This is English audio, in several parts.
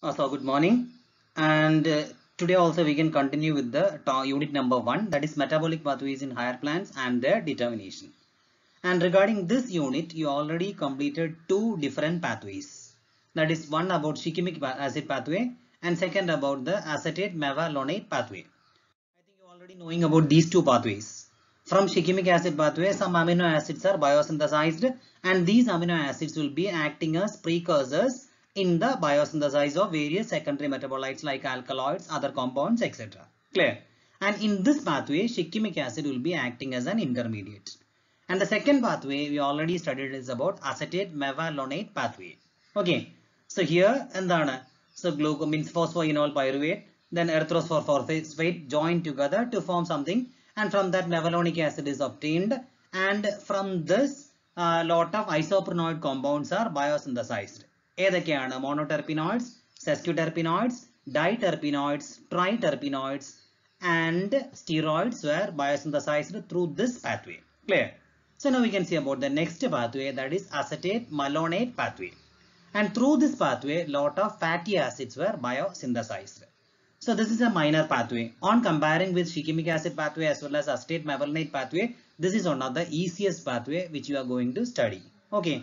So good morning, and today also we can continue with the unit number 1, that is metabolic pathways in higher plants and their determination. And regarding this unit, you already completed two different pathways. That is one about shikimic acid pathway and second about the acetate mevalonate pathway. I think you already knowing about these two pathways. From shikimic acid pathway, some amino acids are biosynthesized, and these amino acids will be acting as precursors in the biosynthesis of various secondary metabolites like alkaloids, other compounds, etc. Clear? And in this pathway, shikimic acid will be acting as an intermediate. And the second pathway we already studied is about acetate mevalonate pathway. Okay, so here and so glucose means phosphoenol pyruvate, then erythrophosphate joined together to form something, and from that mevalonic acid is obtained, and from this lot of isoprenoid compounds are biosynthesized. ഏതൊക്കെയാണ് monoterpenoids, sesquiterpenoids, diterpenoids, triterpenoids, and steroids were biosynthesized through this pathway. Clear? So now we can see about the next pathway, that is acetate malonate pathway. And through this pathway, lot of fatty acids were biosynthesized. So this is a minor pathway. On comparing with shikimic acid pathway as well as acetate mevalonate pathway, this is one of the easiest pathway which you are going to study. Okay.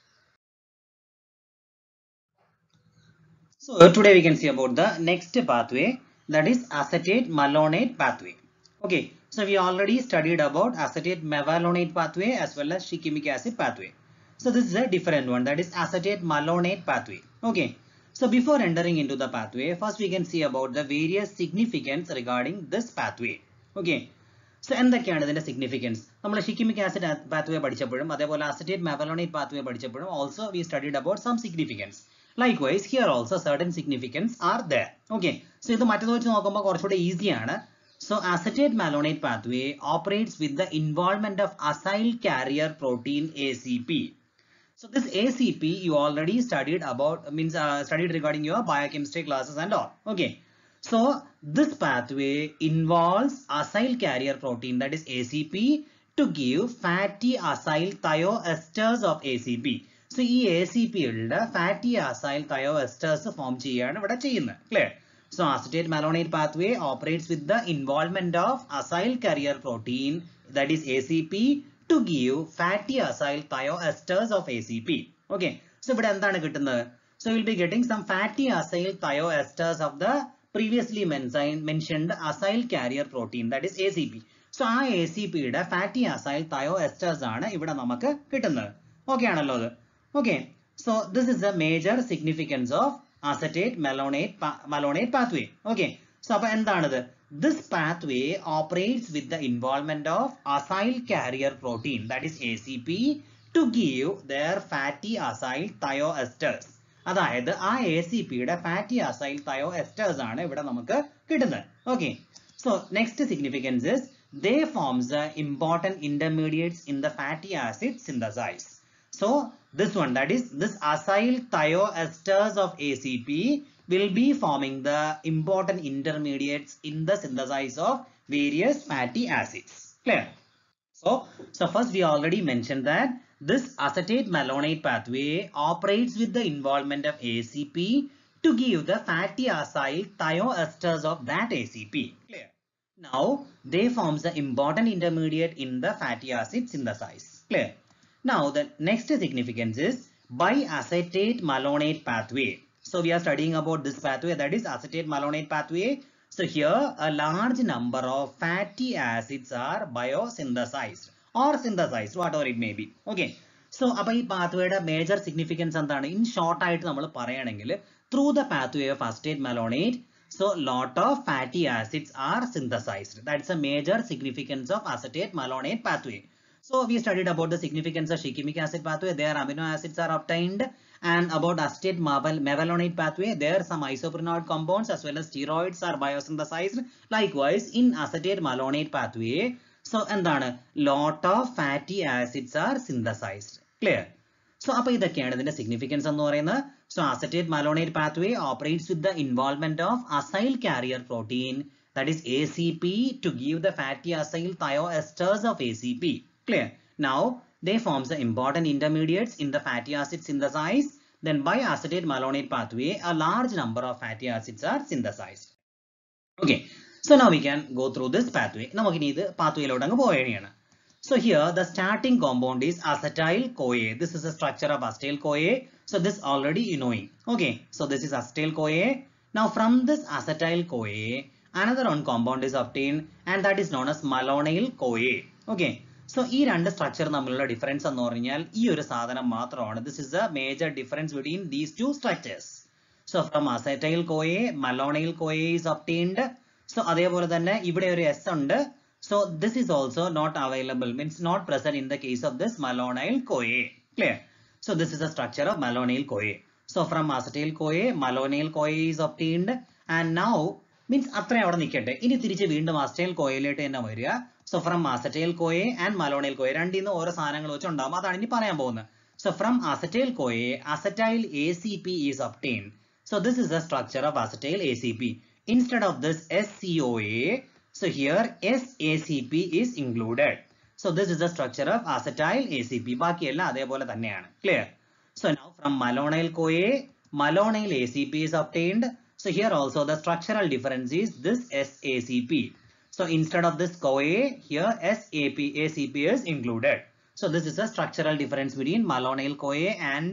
So today we can see about the next pathway, that is acetate malonate pathway. Okay, so we already studied about acetate mevalonate pathway as well as shikimic acid pathway. So this is a different one, that is acetate malonate pathway. Okay, so before entering into the pathway, first we can see about the various significance regarding this pathway. Okay, so എന്തൊക്കെയാണ് ഇതിന്റെ significance? നമ്മൾ shikimic acid pathway പഠിച്ചപ്പോഴും അതേപോലെ acetate mevalonate pathway പഠിച്ചപ്പോഴും also we studied about some significance. Likewise, here also certain significance are there. Okay, so ഇത് മറ്റേത് വെച്ച് നോക്കുമ്പോൾ കുറച്ചുകൂടെ easy ആണ്. So acetate malonate pathway operates with the involvement of acyl carrier protein ACP. So this ACP you already studied about, studied regarding your biochemistry classes and all. Okay, so this pathway involves acyl carrier protein, that is ACP, to give fatty acyl thioesters of ACP. So ഈ ACP യുടെ fatty acyl thioesters form ചെയ്യാണ് ഇവിടെ ചെയ്യുന്നത്. Clear? So acetate malonate pathway operates with the involvement of acyl carrier protein, that is ACP, to give fatty acyl thioesters of ACP. Okay, so ഇവിടെ എന്താണ് കിട്ടുന്നത്? So we'll be getting some fatty acyl thioesters of the previously mentioned acyl carrier protein, that is ACP. So ആ ACP യുടെ fatty acyl thioesters ആണ് ഇവിടെ നമുക്ക് കിട്ടുന്നത്. Okay ആണല്ലോ അത്? Okay, so this is the major significance of acetate malonate pathway. Okay, so appo endanadu? This pathway operates with the involvement of acyl carrier protein, that is ACP, to give their fatty acyl thioesters. അതായത് ആ ACP യുടെ fatty acyl thioesters ആണ് ഇവിടെ നമുക്ക് കിട്ടുന്നത്. Okay, so next significance is they forms the important intermediates in the fatty acid synthesis. So this one, that is this acyl thioesters of ACP will be forming the important intermediates in the synthesis of various fatty acids. Clear? So first we already mentioned that this acetate malonate pathway operates with the involvement of ACP to give the fatty acyl thioesters of that ACP. Clear? Now they forms the important intermediate in the fatty acid synthesis. Clear? Now the next significance is biacetate malonate pathway. So we are studying about this pathway, that is acetate malonate pathway. So here a large number of fatty acids are biosynthesized or synthesized, whatever it may be. Okay, so appo ee pathway യുടെ major significance എന്താണ്? In short ആയിട്ട് നമ്മൾ പറയുകയാണെങ്കിൽ through the pathway of acetate malonate, so lot of fatty acids are synthesized. That's a major significance of acetate malonate pathway. So we studied about the significance of shikimic acid pathway. There amino acids are obtained, and about acetate mevalonate pathway, there some isoprenoid compounds as well as steroids are biosynthesized. Likewise in acetate malonate pathway, so എന്താണ്? Lot of fatty acids are synthesized. Clear? So appo ഇതൊക്കെയാണ് ഇതിന്റെ significance എന്ന് പറയുന്നത്. So acetate malonate pathway operates with the involvement of acyl carrier protein, that is ACP, to give the fatty acyl thioesters of ACP. Clear? Now they forms the important intermediates in the fatty acid synthesis. then by acetate malonate pathway, a large number of fatty acids are synthesized. Okay, so now we can go through this pathway. So here the starting compound is acetyl-CoA. This is the structure of acetyl-CoA. So this already you knowing. Okay, so this is acetyl-CoA. Now from this acetyl-CoA, another one compound is obtained, and that is known as malonyl-CoA. Okay, so ഈ രണ്ട് structure തമ്മിലുള്ള difference എന്ന് പറഞ്ഞാൽ ഈ ഒരു സാധനം മാത്രമാണ്. This is the major difference between these two structures. So from acetyl-CoA, malonyl-CoA is obtained. So അതേപോലെ തന്നെ ഇവിടെ ഒരു S ഉണ്ട്. So this is also not available, means not present in the case of this malonyl-CoA. Clear? So this is the structure of malonyl-CoA. So from acetyl-CoA, malonyl-CoA is obtained, and now means അത്രയും അവിടെ നിൽക്കട്ടെ. ഇനി തിരിച്ച് വീണ്ടും acetyl-CoAയിലോട്ട് തന്നെ വരിക. So from acetyl-CoA and malonyl-CoA രണ്ടിൽ നിന്ന് ഓരോ സാധനങ്ങൾ വെച്ച് ഉണ്ടാവും. അതാണ് ഇനി പറയാൻ പോകുന്നത്. So from acetyl-CoA, acetyl ACP is obtained. So this is the structure of acetyl ACP. Instead of this SCOA, so here SACP is included. So this is the structure of acetyl ACP. ബാക്കിയെല്ലാം അതേപോലെ തന്നെയാണ്. Clear? So now from malonyl-CoA, malonyl ACP is obtained. So here also the structural difference is this SACP. So instead of this CoA, here ACP is included. So this is the structural difference between malonyl-CoA and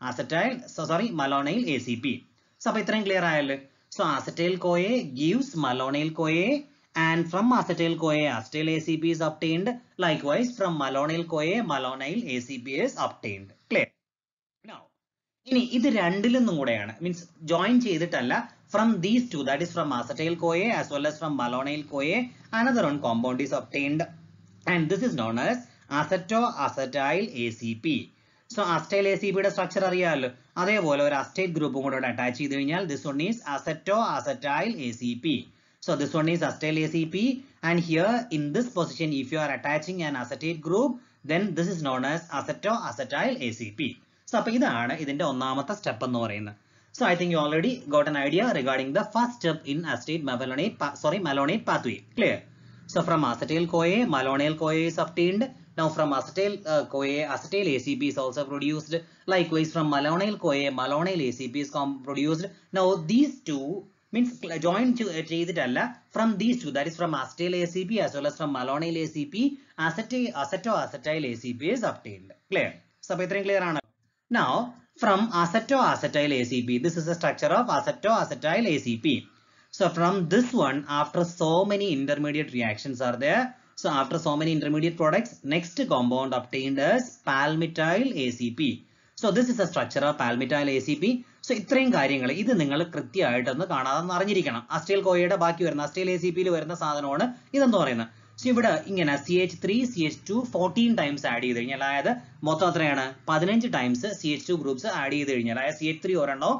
malonyl ACP. So appo itrayum clear aayallo. So acetyl-CoA gives malonyl-CoA, and from acetyl-CoA, acetyl ACP is obtained. Likewise, from malonyl-CoA, malonyl ACP is obtained. Clear? Now, ini idu രണ്ടിലും കൂടെയാണ്, means join ചെയ്തിട്ടല്ല. From these two, that is from acetyl-CoA as well as from malonyl-CoA, another one compound is obtained, and this is known as acetoacetyl ACP. So acetyl ACP യുടെ structure അറിയാമല്ലോ. അതേപോലെ ഒരു Astete ഗ്രൂപ്പും കൂടെ attach ചെയ്ത് കഴിഞ്ഞാൽ this one is acetoacetyl ACP. So this one is acetyl ACP, and here in this position, if you are attaching an acetate group, then this is known as acetoacetyl ACP. So appo idana idinte onnamathe step ennu parayunna. So I think you already got an idea regarding the first step in acetate malonate pathway. Clear? So from acetyl-CoA, malonyl-CoA is obtained. Now from acetyl-CoA, acetyl ACP is also produced. Likewise from malonyl-CoA, malonyl ACP is produced. Now these two means join ചെയ്തിട്ടല്ല, from these two, that is from acetyl ACP as well as from malonyl ACP, acetoacetyl ACP is obtained. Clear? So ഇത്രയും clear ആണ്. Now from acetoacetyl ACP, this is the structure of acetoacetyl ACP. So from this one, after so many intermediate reactions are there, so after so many intermediate products, next compound obtained is palmityl ACP. So this is the structure of palmityl ACP. So ഇത്രയും കാര്യങ്ങൾ ഇത് നിങ്ങൾ കൃത്യമായിട്ടൊന്ന് കാണാതെ അറിഞ്ഞിരിക്കണം. acetyl-CoAയുടെ ബാക്കി വരുന്ന acetyl ACPയിൽ വരുന്ന സാധനമാണ് ഇതെന്ന് പറയുന്നത്. സോ ഇവിടെ ഇങ്ങനെ CH3 CH2 14 ടൈംസ് ആഡ് ചെയ്ത് കഴിഞ്ഞാൽ, അതായത് മൊത്തം എത്രയാണ് 15 ടൈംസ് CH2 ഗ്രൂപ്പ്സ് ആഡ് ചെയ്ത് കഴിഞ്ഞാൽ, അതായത് CH3 ഒരെണ്ണോ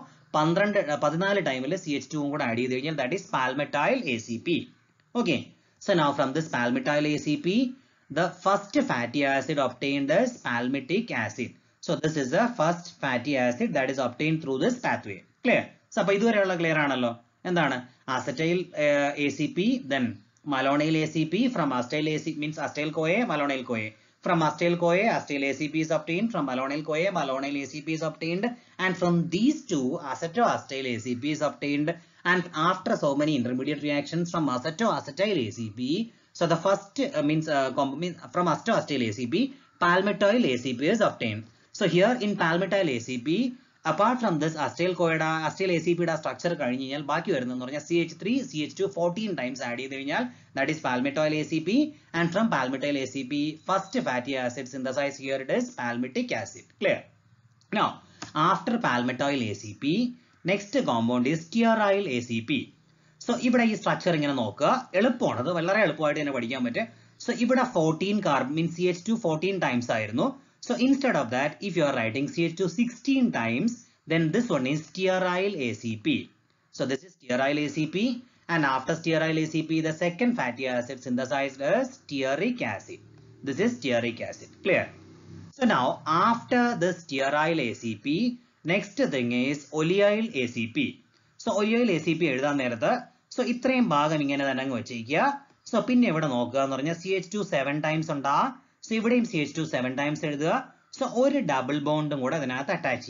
14 ടൈമിൽ CH2 കൂടെ ആഡ് ചെയ്ത് കഴിഞ്ഞാൽ, that is palmityl ACP. Okay, so now from this palmityl ACP, the first fatty acid obtained is palmitic acid. So this is the first fatty acid that is obtained through this pathway. Clear? So appo iduvareyulla clear aanallo. Endana acetyl ACP, then malonyl ACP. From acetyl ACP means acetyl-CoA, malonyl-CoA. From acetyl-CoA, acetyl ACP is obtained. From malonyl-CoA, malonyl ACP is obtained, and from these two, acetoacetyl ACP is obtained. And after so many intermediate reactions from acetoacetyl ACP, so the first from acetoacetyl ACP, palmityl ACP is obtained. So here in palmityl ACP, apart from this acetyl ACP structure കഴിഞ്ഞ് കഴിഞ്ഞാൽ ബാക്കി വരുന്നതെന്ന് പറഞ്ഞാൽ CH3 CH2 14 times add ചെയ്ത് കഴിഞ്ഞാൽ, that is palmityl ACP, and from palmityl ACP first fatty acid synthesized here it is palmitic acid. Clear? Now after palmityl ACP, next compound is stearyl ACP. So ഇവിടെ ഈ structure ഇങ്ങനെ നോക്കുക, എളുപ്പമാണ്, അത് വളരെ എളുപ്പമായിട്ട് തന്നെ പഠിക്കാൻ പറ്റും. So ഇവിടെ 14 carbon means CH2 14 times ആയിരുന്നു. So instead of that, if you are writing CH2 16 times, then this one is stearyl ACP. So this is stearyl ACP, and after stearyl ACP, the second fatty acid synthesized is stearic acid. This is stearic acid. Clear? So now after the stearyl ACP, next thing is oleoyl ACP. So oleoyl ACP എഴുതാൻ നേരത്ത്, so ഇത്രയും ഭാഗം ഇങ്ങനെ തന്നെ അങ്ങ് വെച്ചിരിക്കുക. So പിന്നെ ഇവിടെ നോക്കുക എന്ന് പറഞ്ഞാൽ CH2 7 times ഉണ്ടാകും. So ഇവിടെയും CH2 7 times എഴുതുക. So ഒരു ഡബിൾ ബോണ്ടും കൂടെ അതിനകത്ത് അറ്റാച്ച് ചെയ്യുക.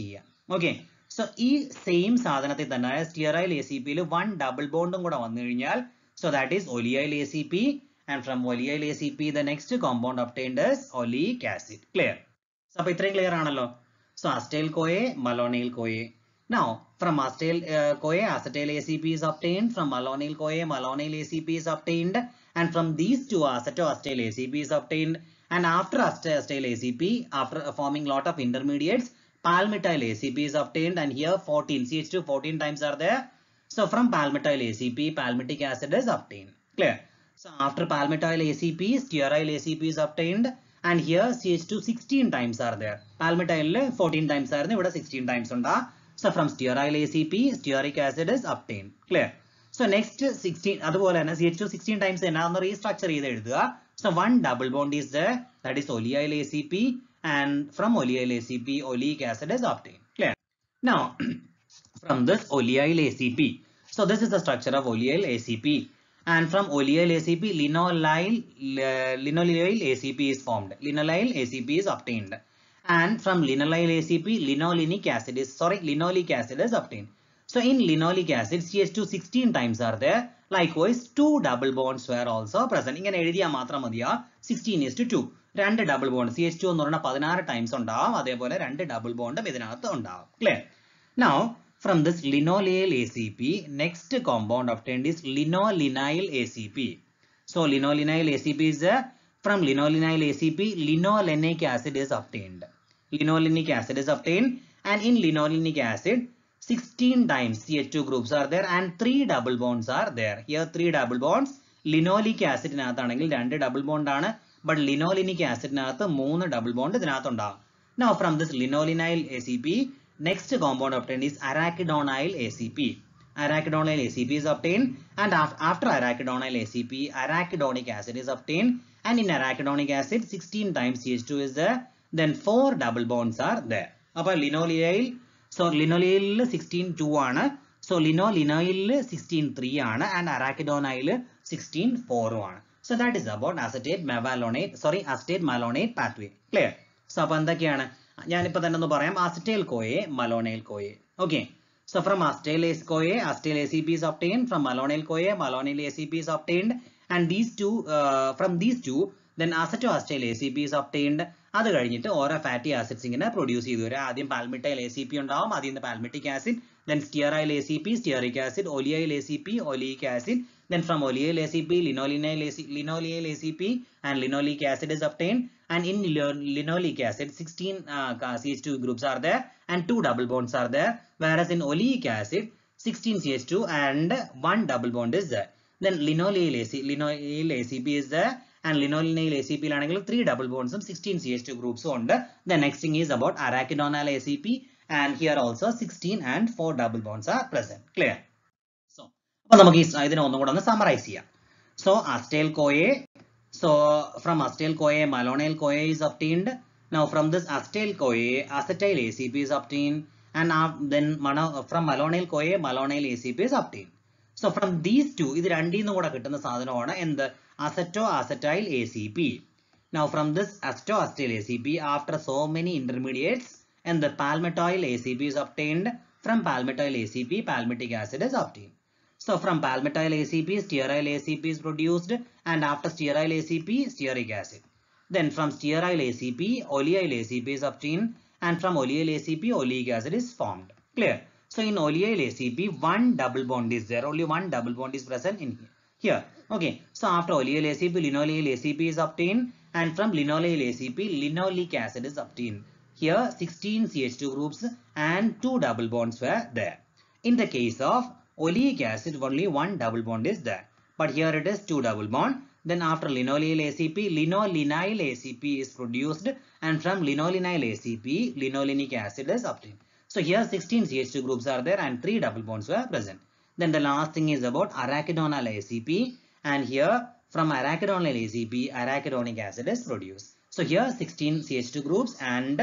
Okay, so this same sadhanathil thanne stearyl ACP il one double bond kuda vannu kazhinjal, so that is oleail ACP, and from oleail ACP the next compound obtained is oleic acid. Clear? So appo itrayum clear aanallo. So acetyl CoA, malonyl CoA. Now from acetyl CoA acetyl ACP is obtained, from malonyl CoA malonyl ACP is obtained, and from these two acetoacetyl ACP is obtained, and after acetyl ACP, after forming lot of intermediates, palmitoyl ACP is obtained, and here 14 CH2 14 times are there. So from palmitoyl ACP palmitic acid is obtained. Clear? So after palmitoyl ACP stearyl ACP is obtained, and here CH2 16 times are there. Palmitoyl 14 times are there, 16 times unda. So from stearyl ACP stearic acid is obtained. Clear? So next 16 അതുപോലെ തന്നെ CH2 16 times എന്നാന്ന് restructure ചെയ്ത് എഴുതുക. So one double bond is there, that is oleail ACP, and from oleail ACP oleic acid is obtained. Clear? Now from this oleail ACP, so this is the structure of oleail ACP, and from oleail ACP linolyl ACP is formed. Linolyl ACP is obtained, and from linolyl ACP linoleic acid is obtained. So in linoleic acid CH2 16 times are there. Likewise 2 double bonds were also present. ഇങ്ങനെ എഴുതിയാൽ മാത്രം മതിയാ. 16:2 രണ്ട് double bond CH2 എന്ന് പറഞ്ഞാൽ 16 times ഉണ്ടാവും, അതേപോലെ രണ്ട് ഡബിൾ ബോണ്ടും ഇതിനകത്ത് ഉണ്ടാവും. Clear? Now from this linoleal ACP next compound obtained is linolenyl ACP. So linolenyl ACP is from linolenyl ACP linolenic acid is obtained. Linolenic acid is obtained, and in linolenic acid 16 times CH2 groups are there, and 3 double bonds are there. Here 3 double bonds. Linoleic acid നാഥാണെങ്കിൽ 2 double bond ആണ്, but linolenic acid നാഥ 3 double bond ഇതിനകത്ത് ഉണ്ടാവും. Now from this linolenyl ACP next compound obtained is arachidonyl ACP. Arachidonyl ACP is obtained, and after arachidonyl ACP arachidonic acid is obtained, and in arachidonic acid 16 times CH2 is there, then 4 double bonds are there. അപ്പോൾ linoleal, so linoleal 16 2 ആണ്, so linolenyl 16 3 ആണ്, and arachidonyl 16 4 ആണ്. So that is about acetate malonate pathway. Clear? So അപ്പോൾ എന്തൊക്കെയാണ് ഞാനിപ്പോൾ തന്നെ ഒന്ന് പറയാം. acetyl CoA malonyl CoA. Okay, so from acetyl CoA acetyl ACP is obtained, from malonyl CoA malonyl ACP is obtained, and these two from these two then acetoacetyl ACP is obtained. അത് കഴിഞ്ഞിട്ട് ഓരോ fatty acids ഇങ്ങനെ produce ചെയ്തു വരും. ആദ്യം പാൽമിറ്റൈൽ ACP ഉണ്ടാവും, അതിൽ നിന്ന് palmitic acid, then stearyl ACP stearic acid, oleail ACP oleic acid, then from oleail ACP linoleal ACP and linoleic acid is obtained, and in linoleic acid 16 CH2 groups are there and 2 double bonds are there, whereas in oleic acid 16 CH2 and 1 double bond is there. Then linoleal ACP is there, and linolenyl ACP ലാണെങ്കിൽ 3 double bonds ഉം 16 CH2 groups ഉണ്ട്. The next thing is about arachidonyl ACP, and here also 16 and 4 double bonds are present. Clear? So അപ്പോൾ നമുക്ക് ഇതിനെ ഒന്നും കൂടെ ഒന്ന് summarise ചെയ്യാം. So acetyl CoA, so from acetyl CoA malonyl CoA is obtained. Now from this acetyl CoA acetyl ACP is obtained, and then from malonyl CoA malonyl ACP is obtained. So from these two ഇത് രണ്ടിൽ നിന്നും കൂടെ കിട്ടുന്ന സാധനമാണ് എന്ത് acetoacetyl ACP. Now from this acetoacetyl ACP after so many intermediates and the palmitoyl ACP is obtained. From palmitoyl ACP palmitic acid is obtained. So from palmitoyl ACP stearyl ACP is produced, and after stearyl ACP stearic acid. Then from stearyl ACP oleail ACP is obtained, and from oleail ACP oleic acid is formed. Clear? So in oleail ACP one double bond is there, only one double bond is present in here. Okay, so after oleail ACP linoleal ACP is obtained, and from linoleal ACP linoleic acid is obtained. Here 16 CH2 groups and 2 double bonds were there. In the case of oleic acid only one double bond is there, but here it is 2 double bond. Then after linoleal ACP linolenyl ACP is produced, and from linolenyl ACP linolenic acid is obtained. So here 16 CH2 groups are there and 3 double bonds were present. Then the last thing is about arachidonyl ACP, and here from arachidonyl ACP arachidonic acid is produced. So here 16 CH2 groups and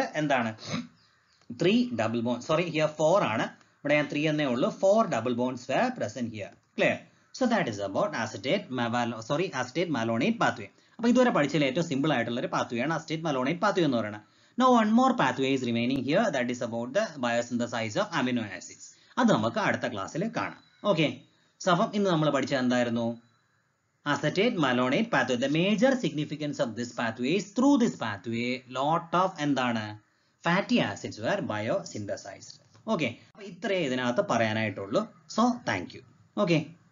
3 double bonds, sorry here 4 ആണ്, ഇവിടെ ഞാൻ 3 എന്നേ ഉള്ളൂ, 4 double bonds were present here. Clear? So that is about acetate malonate pathway. അപ്പോൾ ഇതുവരെ പഠിച്ചതിൽ ഏറ്റവും simple ആയിട്ടുള്ള ഒരു പാത്വേ ആണ് acetate malonate pathway എന്ന് പറയുന്നത്. Now one more pathway is remaining here, that is about the biosynthesis of amino acids. അത് നമുക്ക് അടുത്ത ക്ലാസ്സിൽ കാണാം. ഓക്കെ, സോ അപ്പം ഇന്ന് നമ്മൾ പഠിച്ചത് എന്തായിരുന്നു? Acetate malonate pathway. The major significance of this pathway is through this pathway lot of എന്താണ് fatty acids were biosynthesized. Okay, അപ്പോൾ ഇത്രയേ ഇതിനകത്ത് പറയാനായിട്ടുള്ളൂ. So thank you. ഓക്കെ.